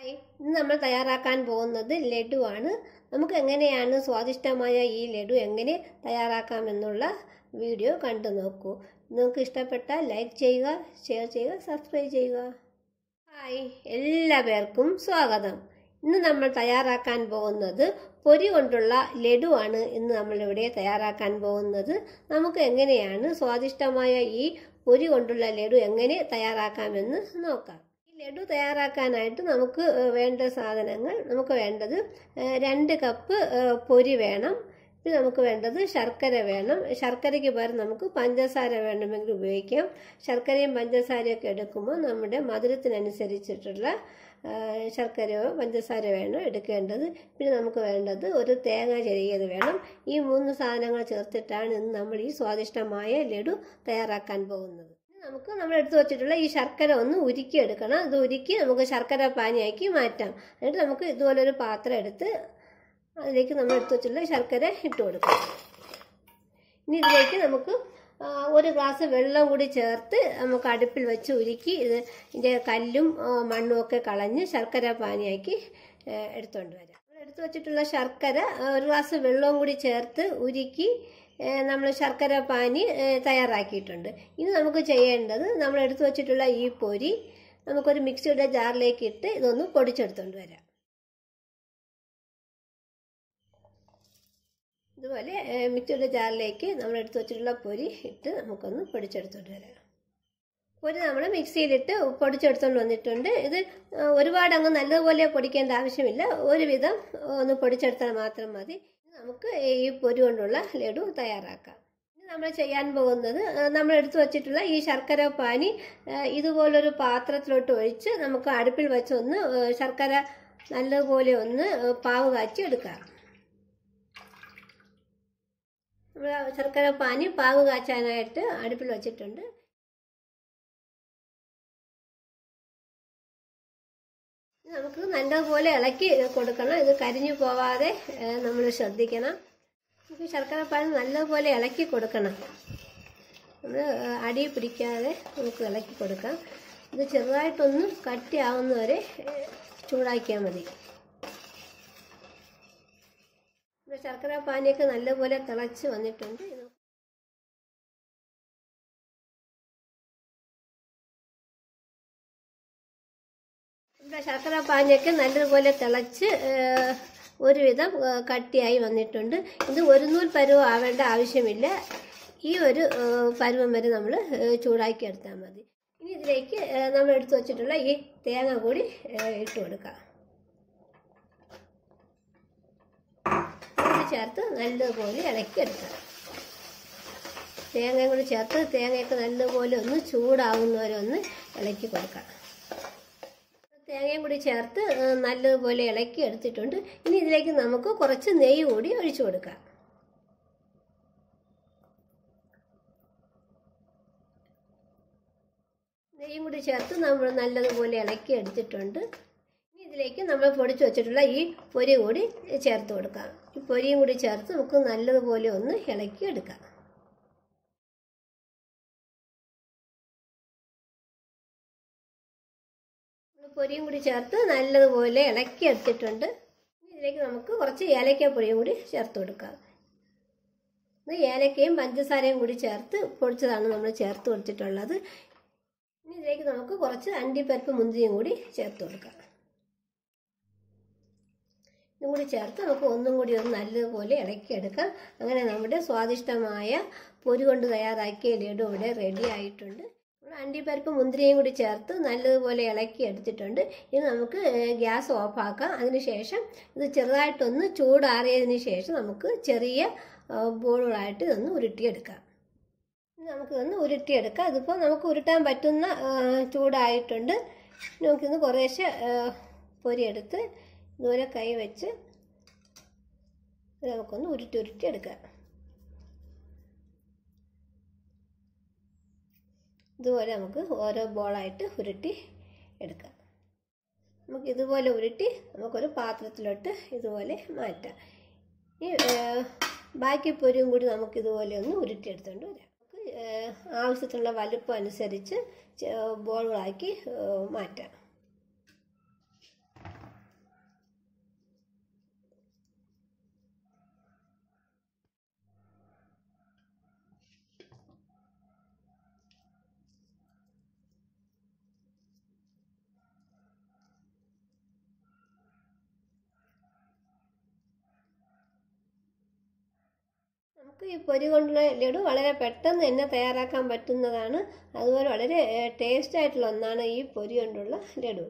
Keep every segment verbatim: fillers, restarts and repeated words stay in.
Hi, ഇന്ന് നമ്മൾ തയ്യാറാക്കാൻ പോകുന്നത് ലഡുവാണ്. നമുക്ക് എങ്ങനെയാണ് സ്വാദിഷ്ടമായ ഈ ലഡു എങ്ങനെ തയ്യാറാക്കാമെന്നുള്ള വീഡിയോ കണ്ടു നോക്കൂ. നിങ്ങൾക്ക് ഇഷ്ടപ്പെട്ടാൽ ലൈക്ക് ചെയ്യുക, ഷെയർ ചെയ്യുക, സബ്സ്ക്രൈബ് ചെയ്യുക. ഹായ്, എല്ലാ പേർക്കും സ്വാഗതം. ഇന്ന് നമ്മൾ തയ്യാറാക്കാൻ പോകുന്നത് പൊരി കൊണ്ടുള്ള ലഡുവാണ്. ഇന്ന് നമ്മളിവിടെ തയ്യാറാക്കാൻ പോകുന്നത് നമുക്ക് എങ്ങനെയാണ് സ്വാദിഷ്ടമായ ഈ പൊരി കൊണ്ടുള്ള ലഡു എങ്ങനെ തയ്യാറാക്കാമെന്ന് നോക്കാം. ലഡു തയ്യാറാക്കാനായിട്ട് നമുക്ക് വേണ്ട സാധനങ്ങൾ, നമുക്ക് വേണ്ടത് രണ്ട് കപ്പ് പൊരി വേണം. പിന്നെ നമുക്ക് വേണ്ടത് ശർക്കര വേണം. ശർക്കരയ്ക്ക് പകരം നമുക്ക് പഞ്ചസാര വേണമെങ്കിൽ ഉപയോഗിക്കാം. ശർക്കരയും പഞ്ചസാരയൊക്കെ എടുക്കുമ്പോൾ നമ്മുടെ മധുരത്തിനനുസരിച്ചിട്ടുള്ള ശർക്കരയോ പഞ്ചസാര വേണോ എടുക്കേണ്ടത്. പിന്നെ നമുക്ക് വേണ്ടത് ഒരു തേങ്ങ ചെറിയത് വേണം. ഈ മൂന്ന് സാധനങ്ങൾ ചേർത്തിട്ടാണ് ഇന്ന് നമ്മൾ ഈ സ്വാദിഷ്ടമായ ലഡു തയ്യാറാക്കാൻ പോകുന്നത്. നമുക്ക് നമ്മൾ എടുത്തു വെച്ചിട്ടുള്ള ഈ ശർക്കര ഒന്ന് ഉരുക്കി എടുക്കണം. അത് ഉരുക്കി നമുക്ക് ശർക്കര പാനിയാക്കി മാറ്റാം. എന്നിട്ട് നമുക്ക് ഇതുപോലൊരു പാത്രം എടുത്ത് അതിലേക്ക് നമ്മൾ എടുത്തു വെച്ചിട്ടുള്ള ശർക്കര ഇട്ട് കൊടുക്കാം. ഇനി ഇതിലേക്ക് നമുക്ക് ഒരു ഗ്ലാസ് വെള്ളം കൂടി ചേർത്ത് നമുക്ക് അടുപ്പിൽ വെച്ച് ഉരുക്കി ഇത് ഇതിൻ്റെ കല്ലും മണ്ണും ഒക്കെ കളഞ്ഞ് ശർക്കര പാനിയാക്കി എടുത്തുകൊണ്ട് വരാം. എടുത്തു വെച്ചിട്ടുള്ള ശർക്കര ഒരു ഗ്ലാസ് വെള്ളവും കൂടി ചേർത്ത് ഉരുക്കി നമ്മൾ ശർക്കര പാനി തയ്യാറാക്കിയിട്ടുണ്ട്. ഇനി നമുക്ക് ചെയ്യേണ്ടത് നമ്മൾ എടുത്തു വച്ചിട്ടുള്ള ഈ പൊരി നമുക്കൊരു മിക്സിയുടെ ജാറിലേക്ക് ഇട്ട് ഇതൊന്ന് പൊടിച്ചെടുത്തുകൊണ്ട് വരാം. ഇതുപോലെ മിക്സിയുടെ ജാറിലേക്ക് നമ്മൾ എടുത്തു വച്ചിട്ടുള്ള പൊരി ഇട്ട് നമുക്കൊന്ന് പൊടിച്ചെടുത്തുകൊണ്ട് വരാം. പൊരി നമ്മൾ മിക്സിയിലിട്ട് പൊടിച്ചെടുത്തുകൊണ്ട് വന്നിട്ടുണ്ട്. ഇത് ഒരുപാട് അങ്ങ് നല്ലതുപോലെ പൊടിക്കേണ്ട ആവശ്യമില്ല. ഒരുവിധം ഒന്ന് പൊടിച്ചെടുത്താൽ മാത്രം മതി. നമുക്ക് ഈ പൊരി കൊണ്ടുള്ള ലഡു തയ്യാറാക്കാം. ഇനി നമ്മൾ ചെയ്യാൻ പോകുന്നത് നമ്മൾ എടുത്തു വച്ചിട്ടുള്ള ഈ ശർക്കര പാനി ഇതുപോലൊരു പാത്രത്തിലോട്ട് ഒഴിച്ച് നമുക്ക് അടുപ്പിൽ വെച്ചൊന്ന് ശർക്കര നല്ലതുപോലെ ഒന്ന് പാവ് കാച്ചി എടുക്കാം. നമ്മൾ ശർക്കര പാനി പാവ് കാച്ചാനായിട്ട് അടുപ്പിൽ വെച്ചിട്ടുണ്ട്. നമുക്ക് നല്ലതുപോലെ ഇളക്കി കൊടുക്കണം. ഇത് കരിഞ്ഞു പോവാതെ നമ്മൾ ശ്രദ്ധിക്കണം. നമുക്ക് ശർക്കര പാനി നല്ലതുപോലെ ഇളക്കി കൊടുക്കണം. നമ്മൾ അടി പിടിക്കാതെ നമുക്ക് ഇളക്കി കൊടുക്കാം. ഇത് ചെറുതായിട്ടൊന്ന് കട്ടിയാവുന്നവരെ ചൂടാക്കിയാൽ മതി. ശർക്കര പാനിയൊക്കെ നല്ലപോലെ തിളച്ച് വന്നിട്ടുണ്ട്. ഇവിടെ ശർക്കര പാനിയൊക്കെ നല്ലതുപോലെ തിളച്ച് ഒരുവിധം കട്ടിയായി വന്നിട്ടുണ്ട്. ഇത് ഒരു നൂൽ പരുവം ആവേണ്ട ആവശ്യമില്ല. ഈ ഒരു പരുവം വരെ നമ്മൾ ചൂടാക്കി എടുത്താൽ മതി. ഇനി ഇതിലേക്ക് നമ്മൾ എടുത്തു വച്ചിട്ടുള്ള ഈ തേങ്ങ കൂടി ഇട്ട് കൊടുക്കാം. ചേർത്ത് നല്ലതുപോലെ ഇളക്കി എടുക്കാം. തേങ്ങയും കൂടി ചേർത്ത് തേങ്ങയൊക്കെ നല്ലതുപോലെ ഒന്ന് ചൂടാവുന്നവരെ ഒന്ന് ഇളക്കി കൊടുക്കാം. തേങ്ങയും കൂടി ചേർത്ത് നല്ലതുപോലെ ഇളക്കി എടുത്തിട്ടുണ്ട്. ഇനി ഇതിലേക്ക് നമുക്ക് കുറച്ച് നെയ്യ് കൂടി ഒഴിച്ചു കൊടുക്കാം. നെയ്യും കൂടി ചേർത്ത് നമ്മൾ നല്ലതുപോലെ ഇളക്കി എടുത്തിട്ടുണ്ട്. ഇനി ഇതിലേക്ക് നമ്മൾ പൊടിച്ചു വെച്ചിട്ടുള്ള ഈ പൊരി കൂടി ചേർത്ത് കൊടുക്കാം. ഈ പൊരിയും കൂടി ചേർത്ത് നമുക്ക് നല്ലതുപോലെ ഒന്ന് ഇളക്കി എടുക്കാം. പൊരിയും കൂടി ചേർത്ത് നല്ലതുപോലെ ഇളക്കി എടുത്തിട്ടുണ്ട്. ഇതിലേക്ക് നമുക്ക് കുറച്ച് ഏലക്കപ്പൊടിയും കൂടി ചേർത്ത് കൊടുക്കാം. ഇത് ഏലക്കയും പഞ്ചസാരയും കൂടി ചേർത്ത് പൊടിച്ചതാണ് നമ്മൾ ചേർത്ത് കൊടുത്തിട്ടുള്ളത്. ഇനി ഇതിലേക്ക് നമുക്ക് കുറച്ച് അണ്ടിപ്പരിപ്പ് മുന്തിരിയും കൂടി ചേർത്ത് കൊടുക്കാം. ഇതും കൂടി ചേർത്ത് നമുക്ക് ഒന്നും കൂടി ഒന്ന് നല്ലതുപോലെ ഇളക്കിയെടുക്കാം. അങ്ങനെ നമ്മുടെ സ്വാദിഷ്ടമായ പൊരി കൊണ്ട് തയ്യാറാക്കിയ ലഡു ഇവിടെ റെഡി ആയിട്ടുണ്ട്. അണ്ടിപ്പരിപ്പ് മുന്തിരിയും കൂടി ചേർത്ത് നല്ലതുപോലെ ഇളക്കി എടുത്തിട്ടുണ്ട്. ഇനി നമുക്ക് ഗ്യാസ് ഓഫാക്കാം. അതിനുശേഷം ഇത് ചെറുതായിട്ടൊന്ന് ചൂടാറിയതിന് ശേഷം നമുക്ക് ചെറിയ ബോളുകളായിട്ട് ഇതൊന്ന് ഉരുട്ടിയെടുക്കാം. നമുക്കിതൊന്ന് ഉരുട്ടിയെടുക്കാം. ഇതിപ്പോൾ നമുക്ക് ഉരുട്ടാൻ പറ്റുന്ന ചൂടായിട്ടുണ്ട്. നമുക്കിന്ന് കുറേശ്ശെ പൊരിയെടുത്ത് ഇതുപോലെ കൈ വെച്ച് നമുക്കൊന്ന് ഉരുട്ടി ഉരുട്ടി എടുക്കാം. ഇതുപോലെ നമുക്ക് ഓരോ ബോളായിട്ട് ഉരുട്ടി എടുക്കാം. നമുക്ക് ഇതുപോലെ ഉരുട്ടി നമുക്കൊരു പാത്രത്തിലോട്ട് ഇതുപോലെ മാറ്റാം. ഈ ബാക്കി പൊരിയും കൂടി നമുക്ക് ഇതുപോലെ ഒന്ന് ഉരുട്ടിയെടുത്തുകൊണ്ട് വരാം. നമുക്ക് ആവശ്യത്തിനുള്ള വലുപ്പം അനുസരിച്ച് ബോളുകളാക്കി മാറ്റാം. നമുക്ക് ഈ പൊരി കൊണ്ടുള്ള ലഡു വളരെ പെട്ടെന്ന് തന്നെ തയ്യാറാക്കാൻ പറ്റുന്നതാണ്. അതുപോലെ വളരെ ടേസ്റ്റ് ആയിട്ടുള്ള ഒന്നാണ് ഈ പൊരി കൊണ്ടുള്ള ലഡു.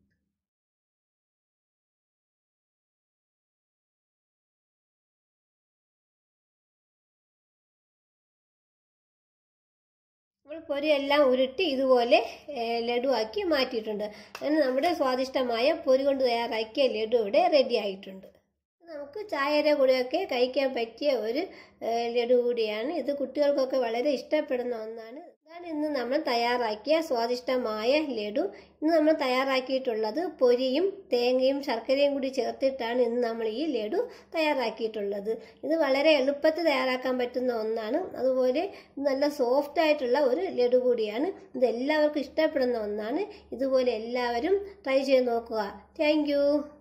നമ്മൾ പൊരിയെല്ലാം ഉരുട്ടി ഇതുപോലെ ലഡു ആക്കി മാറ്റിയിട്ടുണ്ട്. അങ്ങനെ നമ്മുടെ സ്വാദിഷ്ടമായ പൊരി കൊണ്ട് തയ്യാറാക്കിയ ലഡു ഇവിടെ റെഡി ആയിട്ടുണ്ട്. നമുക്ക് ചായയുടെ കൂടെയൊക്കെ കഴിക്കാൻ പറ്റിയ ഒരു ലഡു കൂടിയാണ് ഇത്. കുട്ടികൾക്കൊക്കെ വളരെ ഇഷ്ടപ്പെടുന്ന ഒന്നാണ്. ഇതാണ് ഇന്ന് നമ്മൾ തയ്യാറാക്കിയ സ്വാദിഷ്ടമായ ലഡു. ഇന്ന് നമ്മൾ തയ്യാറാക്കിയിട്ടുള്ളത് പൊരിയും തേങ്ങയും ശർക്കരയും കൂടി ചേർത്തിട്ടാണ് ഇന്ന് നമ്മൾ ഈ ലഡു തയ്യാറാക്കിയിട്ടുള്ളത്. ഇത് വളരെ എളുപ്പത്തിൽ തയ്യാറാക്കാൻ പറ്റുന്ന ഒന്നാണ്. അതുപോലെ നല്ല സോഫ്റ്റ് ആയിട്ടുള്ള ഒരു ലഡു കൂടിയാണ്. ഇത് എല്ലാവർക്കും ഇഷ്ടപ്പെടുന്ന ഒന്നാണ്. ഇതുപോലെ എല്ലാവരും ട്രൈ ചെയ്ത് നോക്കുക. താങ്ക്